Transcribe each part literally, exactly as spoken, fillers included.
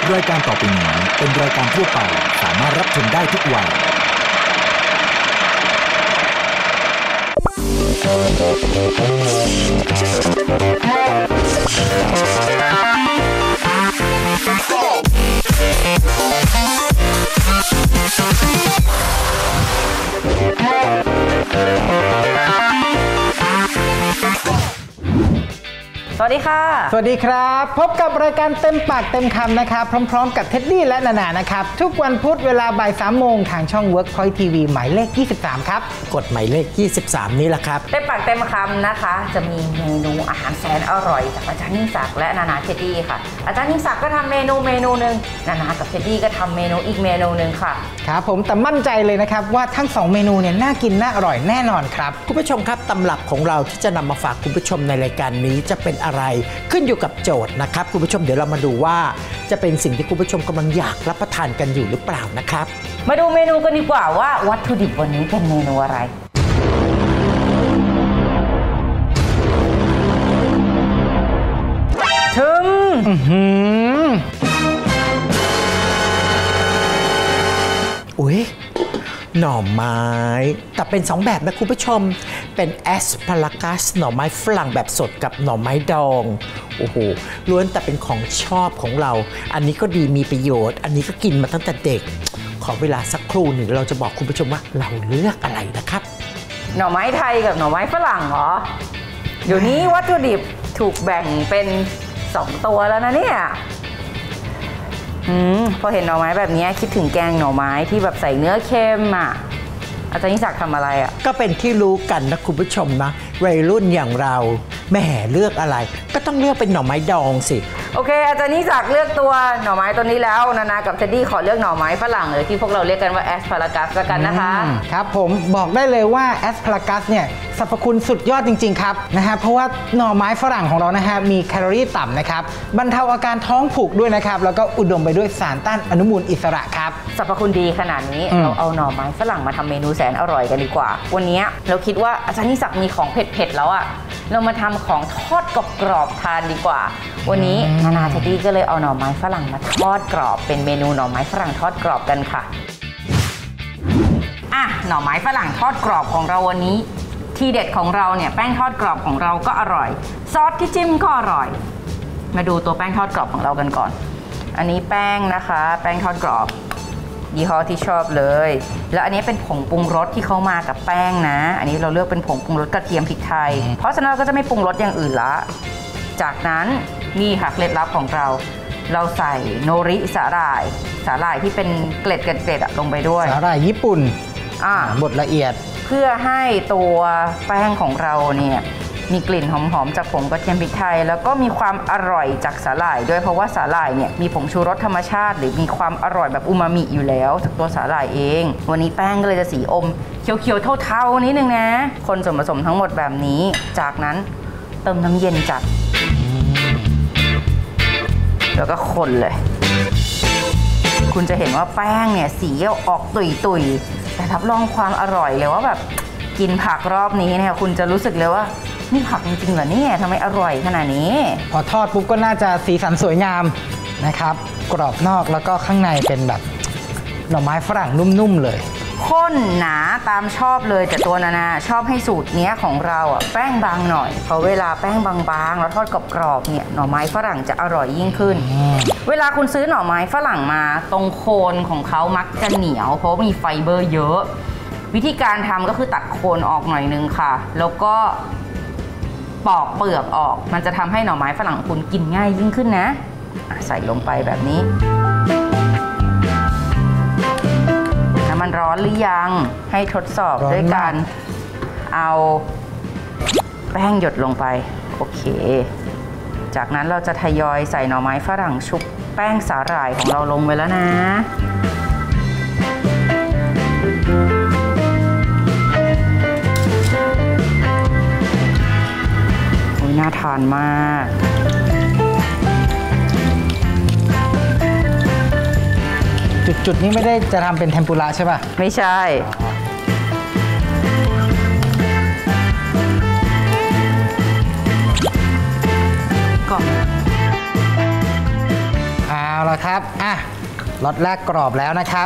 รายการต่อไปนี้เป็นรายการทั่วไปสามารถรับชมได้ทุกวัยสวัสดีค่ะสวัสดีครับพบกับรายการเต็มปากเต็มคำนะครับพร้อมๆกับเท็ดดี้และนานานะครับทุกวันพุธเวลาบ่ายสามโมงทางช่อง Workpoint ที วี หมายเลขยี่สิบสามครับกดหมายเลขยี่สิบสามนี้แหละครับเต็มปากเต็มคำนะคะจะมีเมนูอาหารแสนอร่อยจากอาจารย์ยิ่งศักดิ์และนานาเท็ดดี้ค่ะอาจารย์ยิ่งศักดิ์ก็ทำเมนูเมนูนึงนานากับเท็ดดี้ก็ทำเมนูอีกเมนูนึงค่ะครับผมแต่มั่นใจเลยนะครับว่าทั้งสองเมนูเนี่ยน่ากินน่าอร่อยแน่นอนครับคุณผู้ชมครับตำรับของเราที่จะนำมาฝากคุณผู้ชมในรายการนี้จะเป็นอะไรขึ้นอยู่กับโจทย์นะครับคุณผู้ชมเดี๋ยวเรามาดูว่าจะเป็นสิ่งที่คุณผู้ชมกำลังอยากรับประทานกันอยู่หรือเปล่านะครับมาดูเมนูกันดีกว่าว่าวัตถุดิบวันนี้เป็นเมนูอะไรถึงอุ้ยหน่อไม้แต่เป็นสองแบบนะคุณผู้ชมเป็นแอสพารากัสหน่อไม้ฝรั่งแบบสดกับหน่อไม้ดองโอ้โหล้วนแต่เป็นของชอบของเราอันนี้ก็ดีมีประโยชน์อันนี้ก็กินมาตั้งแต่เด็กขอเวลาสักครู่หนึ่งเราจะบอกคุณผู้ชมว่าเราเลือกอะไรนะครับหน่อไม้ไทยกับหน่อไม้ฝรั่งเหรอเดี๋ยวนี้วัตถุดิบถูกแบ่งเป็นสองตัวแล้วนะเนี่ยอืมพอเห็นหน่อไม้แบบนี้คิดถึงแกงหน่อไม้ที่แบบใส่เนื้อเค็มอ่ะอาจารย์ยิ่งศักดิ์ทำอะไรอ่ะก็เป็นที่รู้กันนะคุณผู้ชมนะวัยรุ่นอย่างเราแม่เลือกอะไรก็ต้องเลือกเป็นหน่อไม้ดองสิโอเคอาจารย์ยิ่งศักดิ์เลือกตัวหน่อไม้ตัวนี้แล้วนานากับเท็ดดี้ขอเลือกหน่อไม้ฝรั่งหรือที่พวกเราเรียกกันว่าแอสพารากัสละกันนะคะครับผมบอกได้เลยว่าแอสพารากัสเนี่ยสรรพคุณสุดยอดจริงๆครับนะฮะเพราะว่าหน่อไม้ฝรั่งของเรานะฮะมีแคลอรี่ต่ำนะครับบรรเทาอาการท้องผูกด้วยนะครับแล้วก็อุดมไปด้วยสารต้านอนุมูลอิสระครับสรรพคุณดีขนาดนี้เราเอาหน่อไม้ฝรั่งมาทำเมนูแสนอร่อยกันดีกว่าวันนี้เราคิดว่าอาจารย์ยิ่งศักดิ์มีของเผ็ดๆแล้วอ่ะเรามาทำของทอดกรอบๆทานดีกว่าวันนี้นานาเท็ดดี้ก็เลยเอาหน่อไม้ฝรั่งมาทอดกรอบเป็นเมนูหน่อไม้ฝรั่งทอดกรอบกันค่ะอ่ะหน่อไม้ฝรั่งทอดกรอบของเราวันนี้ที่เด็ดของเราเนี่ยแป้งทอดกรอบของเราก็อร่อยซอสที่จิ้มก็อร่อยมาดูตัวแป้งทอดกรอบของเรากันก่อนอันนี้แป้งนะคะแป้งทอดกรอบยี่ห้อที่ชอบเลยแล้วอันนี้เป็นผงปรุงรสที่เขามากับแป้งนะอันนี้เราเลือกเป็นผงปรุงรสกระเทียมพริกไทยเพราะฉะนั้นเราก็จะไม่ปรุงรสอย่างอื่นละจากนั้นนี่ค่ะเคล็ดลับของเราเราใส่โนริสาหร่ายสาหร่ายที่เป็นเกล็ดเกล็ดลงไปด้วยสาหร่ายญี่ปุ่นอ่าบดละเอียดเพื่อให้ตัวแป้งของเราเนี่ยมีกลิ่นหอมๆจากผงกระเทียมพริกไทยแล้วก็มีความอร่อยจากสาหร่ายด้วยเพราะว่าสาหร่ายเนี่ยมีผงชูรสธรรมชาติหรือมีความอร่อยแบบอูมามิอยู่แล้วจากตัวสาหร่ายเองวันนี้แป้งก็เลยจะสีอมเขียวๆเทาๆนิดนึงนะคนส่วนผสมทั้งหมดแบบนี้จากนั้นเติมน้ำเย็นจัดแล้วก็คนเลยคุณจะเห็นว่าแป้งเนี่ยสีออกตุยๆแต่รับรองความอร่อยเลยว่าแบบกินผักรอบนี้เนี่ยคุณจะรู้สึกเลยว่านี่ผักจริงๆเหรอเนี่ยทำไมอร่อยขนาดนี้พอทอดปุ๊บก็น่าจะสีสันสวยงามนะครับกรอบนอกแล้วก็ข้างในเป็นแบบหน่อไม้ฝรั่งนุ่มๆเลยข้นหนาตามชอบเลยแต่ตัวนานาชอบให้สูตรนี้ของเราอ่ะแป้งบางหน่อยเพราะเวลาแป้งบางๆแล้วทอดกรอบๆเนี่ยหน่อไม้ฝรั่งจะอร่อยยิ่งขึ้นเวลาคุณซื้อหน่อไม้ฝรั่งมาตรงโคนของเขามักจะเหนียวเพราะมีไฟเบอร์เยอะวิธีการทำก็คือตัดโคนออกหน่อยนึงค่ะแล้วก็ปอกเปลือกออกมันจะทำให้หน่อไม้ฝรั่งคุณกินง่ายยิ่งขึ้นนะใส่ลงไปแบบนี้น้ำมันร้อนหรือยังให้ทดสอบด้วยการเอาแป้งหยดลงไปโอเคจากนั้นเราจะทยอยใส่หน่อไม้ฝรั่งชุบแป้งสาหร่ายของเราลงไปแล้วนะน่าทานมากจุดๆนี้ไม่ได้จะทำเป็นเทมปุระใช่ป่ะไม่ใช่ก็เอาลละครับอ่ะรสแรกกรอบแล้วนะครับ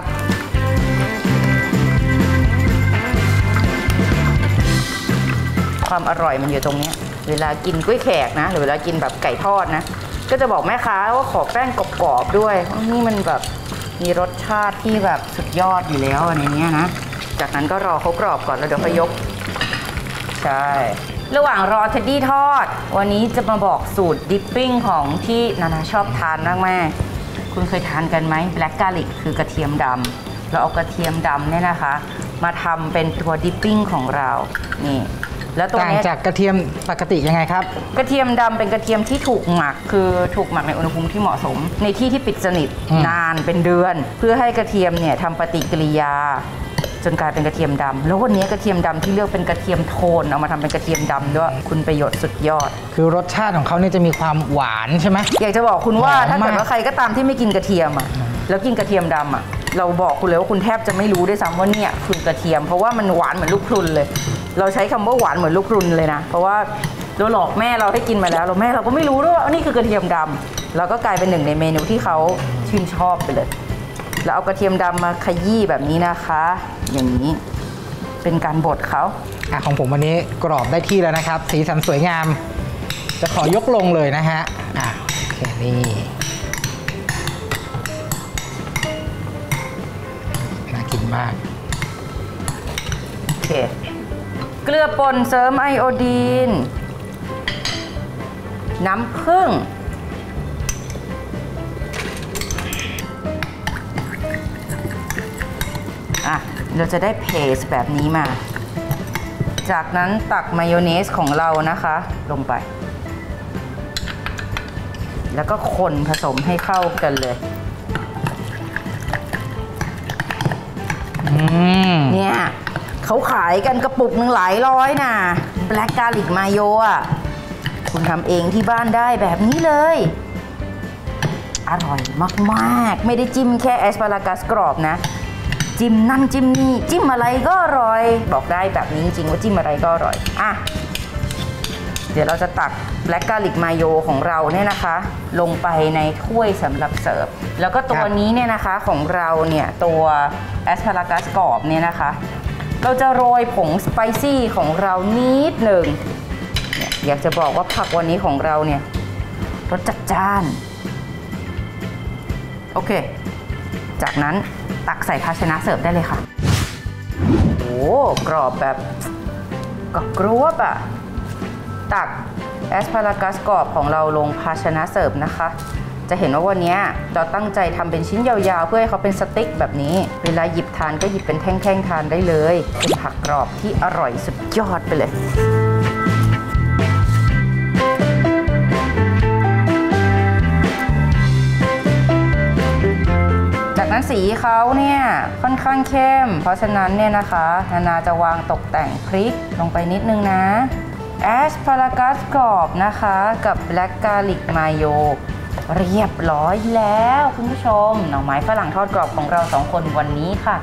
ความอร่อยมันอยู่ตรงนี้เวลากินกล้วยแขกนะหรือเวลากินแบบไก่ทอดนะก็จะบอกแม่ค้าว่าขอแป้งกรอบๆด้วยนี่มันแบบมีรสชาติที่แบบสุดยอดอยู่แล้วในนี้นะจากนั้นก็รอเขากรอบก่อนแล้วเดี๋ยวค่อยยกใช่ระหว่างรอเท็ดดี้ทอดวันนี้จะมาบอกสูตรดิปปิ้งของที่นานาชอบทานมากแม่คุณเคยทานกันไหมแบล็กกาลิกคือกระเทียมดำเราเอากระเทียมดำเนี่ยนะคะมาทำเป็นตัวดิปปิ้งของเรานี่แล้วตัวนี้ต่างจากกระเทียมปกติยังไงครับกระเทียมดำเป็นกระเทียมที่ถูกหมักคือถูกหมักในอุณหภูมิที่เหมาะสมในที่ที่ปิดสนิทนานเป็นเดือนเพื่อให้กระเทียมเนี่ยทำปฏิกิริยาจนกลายเป็นกระเทียมดำแล้ววันนี้กระเทียมดำที่เลือกเป็นกระเทียมโทนเอามาทำเป็นกระเทียมดำด้วยคุณประโยชน์สุดยอดคือรสชาติของเขาเนี่ยจะมีความหวานใช่ไหมอยากจะบอกคุณว่าถ้าเกิดว่าใครก็ตามที่ไม่กินกระเทียมอ่ะแล้วกินกระเทียมดำอ่ะเราบอกคุณเลยว่าคุณแทบจะไม่รู้ด้วยซ้ำว่าเนี่ยคือกระเทียมเพราะว่ามันหวานเหมือนลูกพรุนเลยเราใช้คำว่าหวานเหมือนลูกพรุนเลยนะเพราะว่าเราหลอกแม่เราให้กินมาแล้วเราแม่เราก็ไม่รู้ด้วยว่านี่คือกระเทียมดำเราก็กลายเป็นหนึ่งในเมนูที่เขาชื่นชอบไปเลยแล้วเอากระเทียมดำมาขยี้แบบนี้นะคะอย่างนี้เป็นการบดเขาอ่ะของผมวันนี้กรอบได้ที่แล้วนะครับสีสันสวยงามจะขอยกลงเลยนะฮะอ่ะโอเคนี่น่ากินมากโอเคเกลือป่นเสริมไอโอดีนน้ำผึ้งอ่ะเราจะได้เพสแบบนี้มาจากนั้นตักมายองเนสของเรานะคะลงไปแล้วก็คนผสมให้เข้ากันเลยเนี่ยเขาขายกันกระปุกหนึ่งหลายร้อยนะแบล็กกาลิกมาโยอ่ะคุณทำเองที่บ้านได้แบบนี้เลยอร่อยมากๆไม่ได้จิ้มแค่แอสพารากัสกรอบนะจิ้มนั่นจิ้มนี่จิ้มอะไรก็อร่อยบอกได้แบบนี้จริงๆว่าจิ้มอะไรก็อร่อยอ่ะเดี๋ยวเราจะตักแบล็กกาลิกมาโยของเราเนี่ยนะคะลงไปในถ้วยสำหรับเสิร์ฟแล้วก็ตัวนี้เนี่ยนะคะของเราเนี่ยตัวแอสพารากัสกรอบเนี่ยนะคะเราจะโรยผงสไปซี่ของเรานิดหนึ่งอยากจะบอกว่าผักวันนี้ของเราเนี่ยรสจัดจ้านโอเคจากนั้นตักใส่ภาชนะเสิร์ฟได้เลยค่ะโอ้กรอบแบบกรอบกรวบอะตักแอสพารากัสกรอบของเราลงภาชนะเสิร์ฟนะคะจะเห็นว่าวันนี้เราตั้งใจทำเป็นชิ้นยาวๆเพื่อให้เขาเป็นสติ๊กแบบนี้เวลาหยิบทานก็หยิบเป็นแท่งๆทานได้เลยเป็นผักกรอบที่อร่อยสุดยอดไปเลยจากนั้นสีเขาเนี่ยค่อนข้างเข้มเพราะฉะนั้นเนี่ยนะคะนานาจะวางตกแต่งพริกลงไปนิดนึงนะแอสพารากัสกรอบนะคะกับแบล็กกาลิกมาโยเรียบร้อยแล้วคุณผู้ชมหน่อไม้ฝรั่งทอดกรอบของเราสองคนวันนี้ค่ะ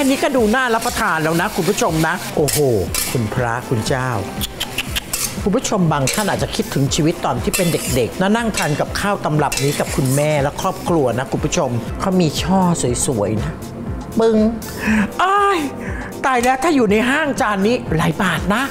นี้ก็ดูน่ารับประทานแล้วนะคุณผู้ชมนะโอ้โหคุณพระคุณเจ้าคุณผู้ชมบางท่านอาจจะคิดถึงชีวิตตอนที่เป็นเด็กๆแล้วนั่งทานกับข้าวตำรับนี้กับคุณแม่และครอบครัวนะคุณผู้ชมเขามีช่อสวยๆนะปึ้งอ้ายตายแล้วถ้าอยู่ในห้างจานนี้หลายบาทนะ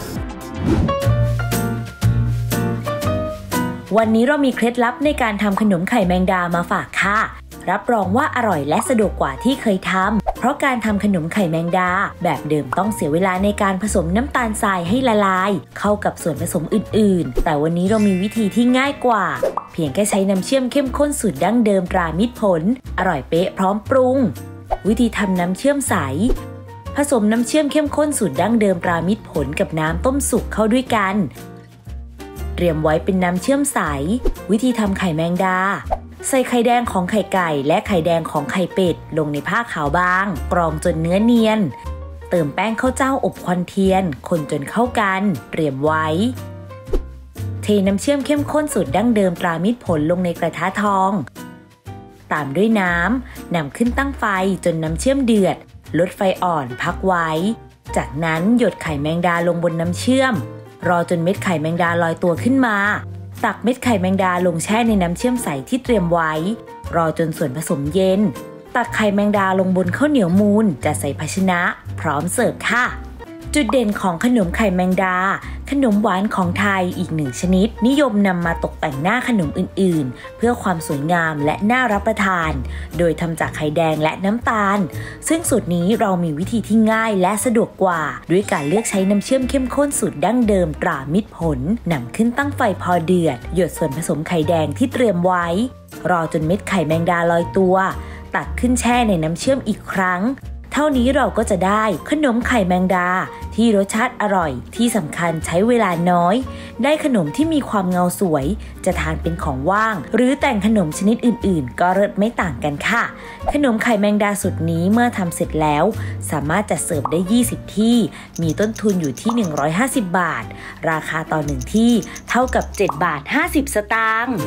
วันนี้เรามีเคล็ดลับในการทำขนมไข่แมงดามาฝากค่ะรับรองว่าอร่อยและสะดวกกว่าที่เคยทำเพราะการทำขนมไข่แมงดาแบบเดิมต้องเสียเวลาในการผสมน้ำตาลทรายให้ละลายเข้ากับส่วนผสมอื่นๆแต่วันนี้เรามีวิธีที่ง่ายกว่าเพียงแค่ใช้น้ำเชื่อมเข้มข้นสูตรดั้งเดิมตรามิตรผลอร่อยเป๊ะพร้อมปรุงวิธีทำน้ำเชื่อมใสผสมน้ำเชื่อมเข้มข้นสูตรดั้งเดิมตรามิตรผลกับน้ำต้มสุกเข้าด้วยกันเตรียมไว้เป็นน้ำเชื่อมใสวิธีทำไข่แมงดาใส่ไข่แดงของไข่ไก่และไข่แดงของไข่เป็ดลงในผ้าขาวบางกรองจนเนื้อเนียนเติมแป้งข้าวเจ้าอบควันเทียนคนจนเข้ากันเตรียมไว้เทน้ำเชื่อมเข้มข้นสูตรดั้งเดิมตรามิตรผลลงในกระทะทองตามด้วยน้ำนำขึ้นตั้งไฟจนน้ำเชื่อมเดือดลดไฟอ่อนพักไว้จากนั้นหยดไข่แมงดาลงบนน้ำเชื่อมรอจนเม็ดไข่แมงดาลอยตัวขึ้นมาตักเม็ดไข่แมงดาลงแช่ในน้ำเชื่อมใสที่เตรียมไว้รอจนส่วนผสมเย็นตักไข่แมงดาลงบนข้าวเหนียวมูนจัดใส่ภาชนะพร้อมเสิร์ฟค่ะจุดเด่นของขนมไข่แมงดาขนมหวานของไทยอีกหนึ่งชนิดนิยมนำมาตกแต่งหน้าขนมอื่นๆเพื่อความสวยงามและน่ารับประทานโดยทำจากไข่แดงและน้ำตาลซึ่งสูตรนี้เรามีวิธีที่ง่ายและสะดวกกว่าด้วยการเลือกใช้น้ำเชื่อมเข้มข้นสูตรดั้งเดิมตรามิตรผลนำขึ้นตั้งไฟพอเดือดหยดส่วนผสมไข่แดงที่เตรียมไว้รอจนเม็ดไข่แมงดาลอยตัวตักขึ้นแช่ในน้ำเชื่อมอีกครั้งเท่านี้เราก็จะได้ขนมไข่แมงดาที่รสชาติอร่อยที่สำคัญใช้เวลาน้อยได้ขนมที่มีความเงาสวยจะทานเป็นของว่างหรือแต่งขนมชนิดอื่นๆก็รสไม่ต่างกันค่ะขนมไข่แมงดาสูตรนี้เมื่อทำเสร็จแล้วสามารถจัดเสิร์ฟได้ยี่สิบที่มีต้นทุนอยู่ที่หนึ่งร้อยห้าสิบบาทราคาต่อหนึ่งที่เท่ากับเจ็ดบาทห้าสิบสตางค์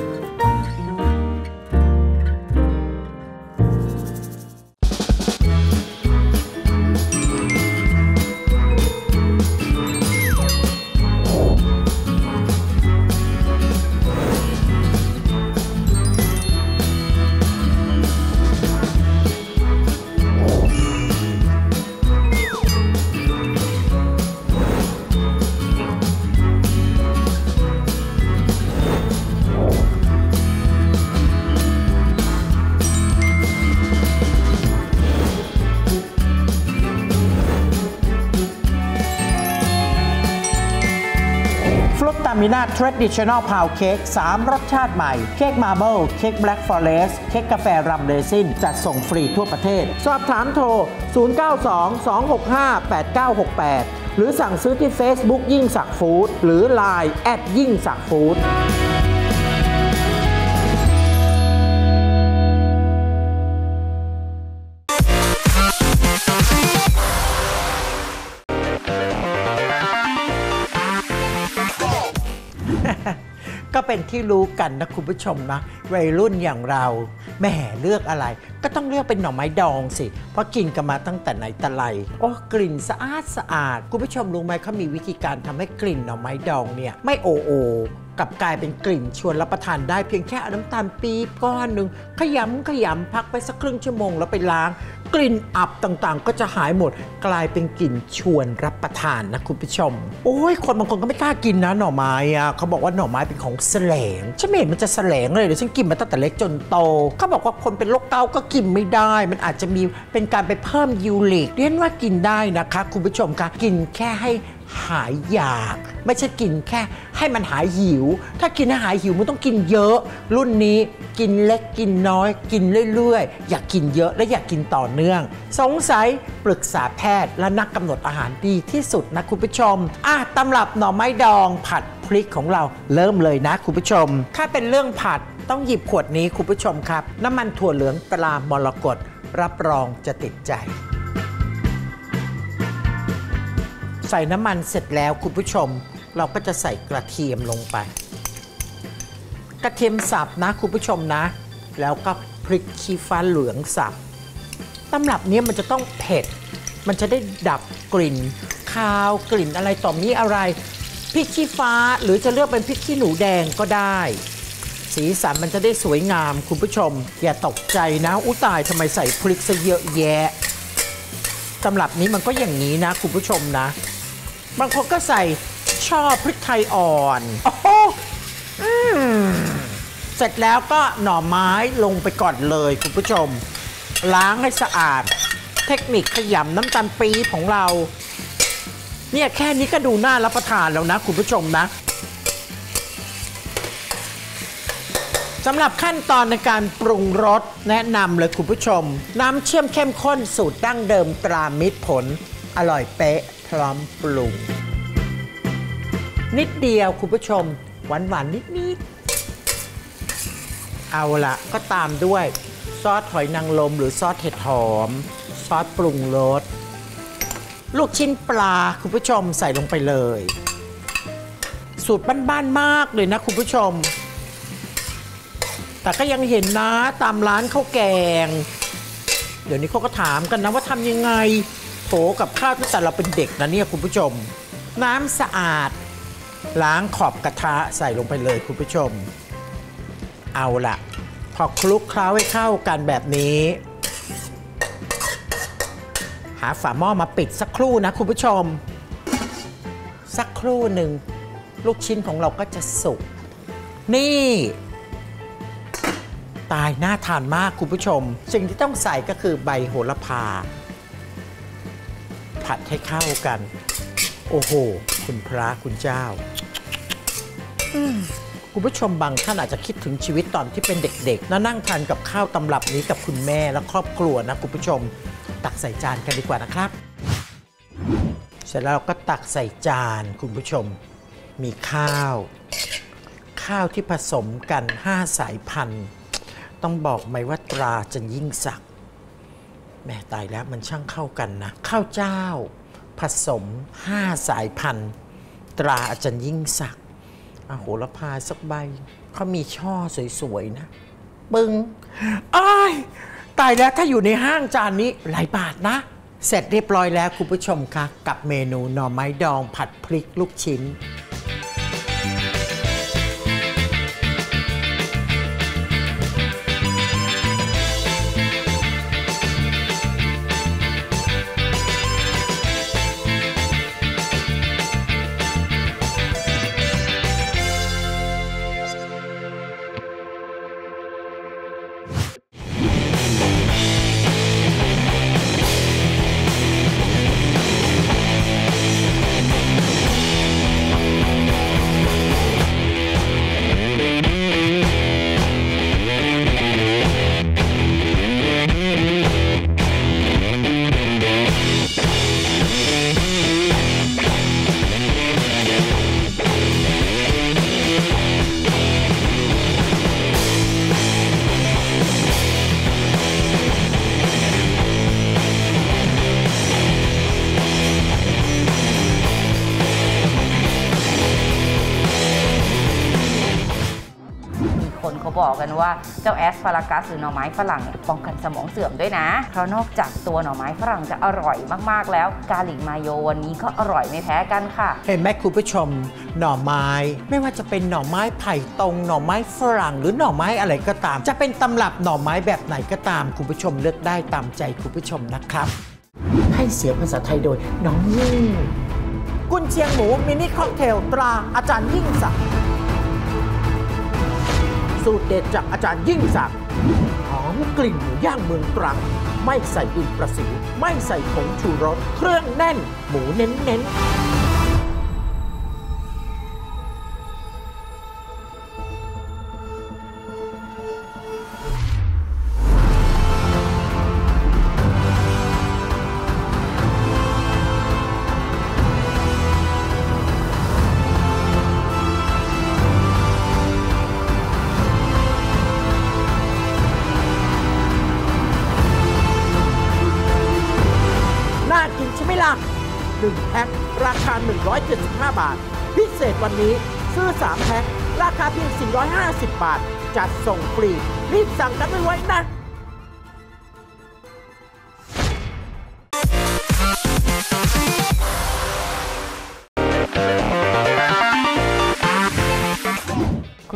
มีหน้า Traditional Pound Cake สามรสชาติใหม่เค้กมาร์เบิลเค้ก Black Forest เค้กกาแฟรัมเรซินจัดส่งฟรีทั่วประเทศสอบถามโทรศูนย์ เก้า สอง สอง หก ห้า แปด เก้า หก แปดหรือสั่งซื้อที่ Facebook ยิ่งศักดิ์ฟู้ดหรือ ไลน์ แอท ยิ่งศักดิ์ฟู้ดก็เป็นที่รู้กันนะคุณผู้ชมนะวัยรุ่นอย่างเราแม่เลือกอะไรก็ต้องเลือกเป็นหน่อไม้ดองสิเพราะกินกันมาตั้งแต่ไหนแต่ไรโอ้กลิ่นสะอาดสะอาดคุณผู้ชมรู้ไหมเขามีวิธีการทำให้กลิ่นหน่อไม้ดองเนี่ยไม่โอโอกลับกลายเป็นกลิ่นชวนรับประทานได้เพียงแค่เอาน้ำตาลปี๊บก้อนหนึ่งขยำขยำพักไปสักครึ่งชั่วโมงแล้วไปล้างกลิ่นอับต่างๆก็จะหายหมดกลายเป็นกลิ่นชวนรับประทานนะคุณผู้ชมโอ้ยคนบางคนก็ไม่กล้ากินนะหน่อไม้อะเขาบอกว่าหน่อไม้เป็นของแสลงฉันไม่เห็นมันจะแสลงเลยเดี๋ยวฉันกินมาตั้งแต่เล็กจนโตเขาบอกว่าคนเป็นโรคเกาต์ก็กินไม่ได้มันอาจจะมีเป็นการไปเพิ่มยูริกเรียนว่ากินได้นะคะคุณผู้ชมคะกินแค่ให้หายอยากไม่ใช่กินแค่ให้มันหายหิวถ้ากินให้หายหิวมันต้องกินเยอะรุ่นนี้กินเล็กกินน้อยกินเรื่อยๆอยากกินเยอะและอยากกินต่อเนื่องสงสัยปรึกษาแพทย์และนักกำหนดอาหารดีที่สุดนะคุณผู้ชมอ่ะตำรับหน่อไม้ดองผัดพริกของเราเริ่มเลยนะคุณผู้ชมถ้าเป็นเรื่องผัดต้องหยิบขวดนี้คุณผู้ชมครับน้ำมันถั่วเหลืองตรามรกตรับรองจะติดใจใส่น้ำมันเสร็จแล้วคุณผู้ชมเราก็จะใส่กระเทียมลงไปกระเทียมสับนะคุณผู้ชมนะแล้วก็พริกชี้ฟ้าเหลืองสับตำรับนี้มันจะต้องเผ็ดมันจะได้ดับกลิ่นคาวกลิ่นอะไรต่อมีอะไรพริกชี้ฟ้าหรือจะเลือกเป็นพริกขี้หนูแดงก็ได้สีสันมันจะได้สวยงามคุณผู้ชมอย่าตกใจนะอุ้ตายทำไมใส่พริกซะเยอะแยะตำรับนี้มันก็อย่างนี้นะคุณผู้ชมนะบางคนก็ใส่ชอบพริกไทยอ่อนโอ้โหเสร็จแล้วก็หน่อไม้ลงไปก่อนเลยคุณผู้ชมล้างให้สะอาดเทคนิคขยำน้ำตาลปี๊บของเราเนี่ยแค่นี้ก็ดูน่ารับประทานแล้วนะคุณผู้ชมนะสำหรับขั้นตอนในการปรุงรสแนะนำเลยคุณผู้ชมน้ำเชื่อมเข้มข้นสูตรดั้งเดิมตรามิตรผลอร่อยเป๊ะพร้อมปรุงนิดเดียวคุณผู้ชมหวานหวานนิดนิดเอาละก็ตามด้วยซอสหอยนางรมหรือซอสเห็ดหอมซอสปรุงรสลูกชิ้นปลาคุณผู้ชมใส่ลงไปเลยสูตรบ้านๆมากเลยนะคุณผู้ชมแต่ก็ยังเห็นนะตามร้านข้าวแกงเดี๋ยวนี้เขาก็ถามกันนะว่าทำยังไงโถกับข้าวตั้งแต่เราเป็นเด็กนะเนี่ยคุณผู้ชมน้ำสะอาดล้างขอบกระทะใส่ลงไปเลยคุณผู้ชมเอาล่ะพอคลุกเคล้าให้เข้ากันแบบนี้หาฝาหม้อมาปิดสักครู่นะคุณผู้ชมสักครู่หนึ่งลูกชิ้นของเราก็จะสุกนี่ตายน่าทานมากคุณผู้ชมสิ่งที่ต้องใส่ก็คือใบโหระพาผัดให้เข้ากันโอ้โหคุณพระคุณเจ้าคุณผู้ชมบางท่านอาจจะคิดถึงชีวิตตอนที่เป็นเด็กๆแล้วนั่งทานกับข้าวตำรับนี้กับคุณแม่และครอบครัวนะคุณผู้ชมตักใส่จานกันดีกว่านะครับเสร็จแล้วเราก็ตักใส่จานคุณผู้ชมมีข้าวข้าวที่ผสมกันห้าสายพันธุ์ต้องบอกไหมว่าตราจันยิ่งศักดิ์แม่ตายแล้วมันช่างเข้ากันนะข้าวเจ้าผสมห้าสายพันธุ์ตราอาจารย์ยิ่งศักดิ์อาโหระพาสักใบเขามีช่อสวยๆนะปึ้งอ้ายตายแล้วถ้าอยู่ในห้างจานนี้หลายบาทนะเสร็จเรียบร้อยแล้วคุณผู้ชมคะกับเมนูหน่อไม้ดองผัดพริกลูกชิ้นบอกกันว่าเจ้าแอสพารากัสหรือหน่อไม้ฝรั่งเนี่ยป้องกันสมองเสื่อมด้วยนะเพราะนอกจากตัวหน่อไม้ฝรั่งจะอร่อยมากๆแล้วกาลิกมาโยวันนี้ก็อร่อยไม่แพ้กันค่ะเห็นไหมคุณผู้ชมหน่อไม้ไม่ว่าจะเป็นหน่อไม้ไผ่ตรงหน่อไม้ฝรั่งหรือหน่อไม้อะไรก็ตามจะเป็นตำรับหน่อไม้แบบไหนก็ตามคุณผู้ชมเลือกได้ตามใจคุณผู้ชมนะครับให้เสียงภาษาไทยโดยน้องยิ่งกุนเชียงหมูมินิค็อกเทลตราอาจารย์ยิ่งศักดิ์สูตรเด็ดจากอาจารย์ยิ่งศักดิ์หอมกลิ่นหมูย่างเมืองตรังไม่ใส่ดินประสิวไม่ใส่ผงชูรสเครื่องแน่นหมูเน้นๆหนึ่งแพ็คราคาหนึ่งร้อยเจ็ดสิบห้าบาทพิเศษวันนี้ซื้อสามแพ็คราคาเพียงสี่ร้อยห้าสิบบาทจัดส่งฟรีรีบสั่งกันไว้นะ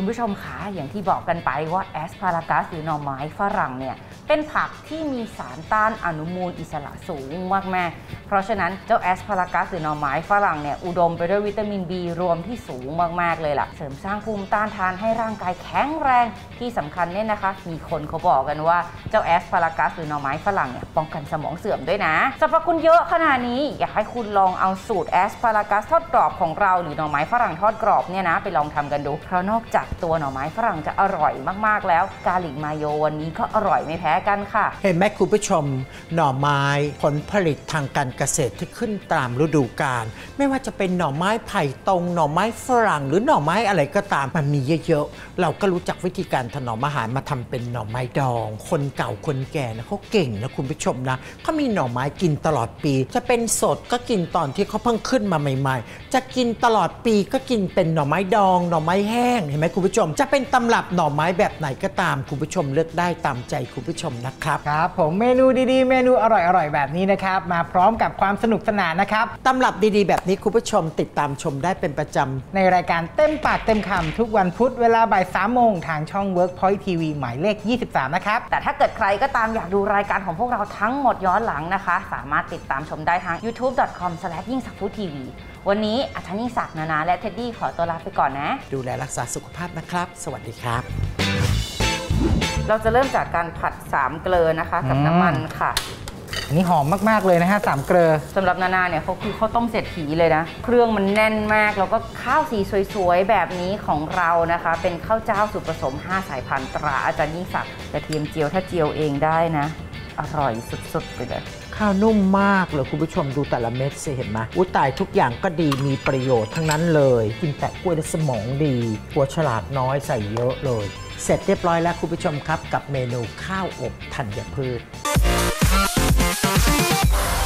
ผู้ชมคะอย่างที่บอกกันไปว่าแอสพารากัสหรือหน่อไม้ฝรั่งเนี่ยเป็นผักที่มีสารต้านอนุมูลอิสระสูงมากๆเพราะฉะนั้นเจ้าแอสพารากัสหรือหน่อไม้ฝรั่งเนี่ยอุดมไปด้วยวิตามิน B รวมที่สูงมากๆเลยล่ะเสริมสร้างภูมิต้านทานให้ร่างกายแข็งแรงที่สำคัญเนี่ยนะคะมีคนเขาบอกกันว่าเจ้าแอสพารากัสหรือหน่อไม้ฝรั่งเนี่ยป้องกันสมองเสื่อมด้วยนะสรรพคุณเยอะขนาดนี้อยากให้คุณลองเอาสูตรแอสพารากัสทอดกรอบของเราหรือหน่อไม้ฝรั่งทอดกรอบเนี่ยนะไปลองทำกันดูเพราะนอกจากตัวหน่อไม้ฝรั่งจะอร่อยมากๆแล้วกาลิกมาโยวันนี้ก็อร่อยไม่แพ้กันค่ะเห็นไหมคุณผู้ชมหน่อไม้ผลผลิตทางการเกษตรที่ขึ้นตามฤดูกาลไม่ว่าจะเป็นหน่อไม้ไผ่ตรงหน่อไม้ฝรั่งหรือหน่อไม้อะไรก็ตามมันมีเยอะๆเราก็รู้จักวิธีการถนอมอาหารมาทำเป็นหน่อไม้ดองคนเก่าคนแก่นะเขาเก่งนะคุณผู้ชมนะเขามีหน่อไม้กินตลอดปีจะเป็นสดก็กินตอนที่เขาเพิ่งขึ้นมาใหม่ๆจะกินตลอดปีก็กินเป็นหน่อไม้ดองหน่อไม้แห้งเห็นไหมคุณผู้ชมจะเป็นตำรับหน่อไม้แบบไหนก็ตามคุณผู้ชมเลือกได้ตามใจคุณผู้ชมนะครับครับผมเมนูดีๆเมนูอร่อยๆแบบนี้นะครับมาพร้อมกับความสนุกสนานนะครับตำรับดีๆแบบนี้คุณผู้ชมติดตามชมได้เป็นประจำในรายการเต็มปากเต็มคำทุกวันพุธเวลาบ่ายสามโมงทางช่อง Workpoint ที วี หมายเลขยี่สิบสามนะครับแต่ถ้าเกิดใครก็ตามอยากดูรายการของพวกเราทั้งหมดย้อนหลังนะคะสามารถติดตามชมได้ทาง ยูทูบ ดอท คอม สแลช ยิ่งศักดิ์ฟู้ดทีวี วันนี้อาจารย์ยิ่งศักดิ์นานาและเท็ดดี้ขอตัวลาไปก่อนนะดูแลรักษาสุขภาพนะครับสวัสดีครับเราจะเริ่มจากการผัดสามเกลือนะคะกับน้ำมันค่ะอันนี้หอมมากๆเลยนะฮะสามเกลือสำหรับนานาเนี่ยเขาคือข้าวต้มเศรษฐีเลยนะเครื่องมันแน่นมากแล้วก็ข้าวสีสวยๆแบบนี้ของเรานะคะเป็นข้าวเจ้าสูตรผสมห้าสายพันธุ์ตราอาจารย์ยิ่งศักดิ์กระเทียมเจียวถ้าเจียวเองได้นะอร่อยสุดๆไปเลยข้าวนุ่มมากเลยคุณผู้ชมดูแต่ละเม็ดสิเห็นไหมอุ้ยตายทุกอย่างก็ดีมีประโยชน์ทั้งนั้นเลยกินแต่กล้วยและสมองดีหัวฉลาดน้อยใส่เยอะเลยเสร็จเรียบร้อยแล้วคุณผู้ชมครับกับเมนูข้าวอบธัญพืช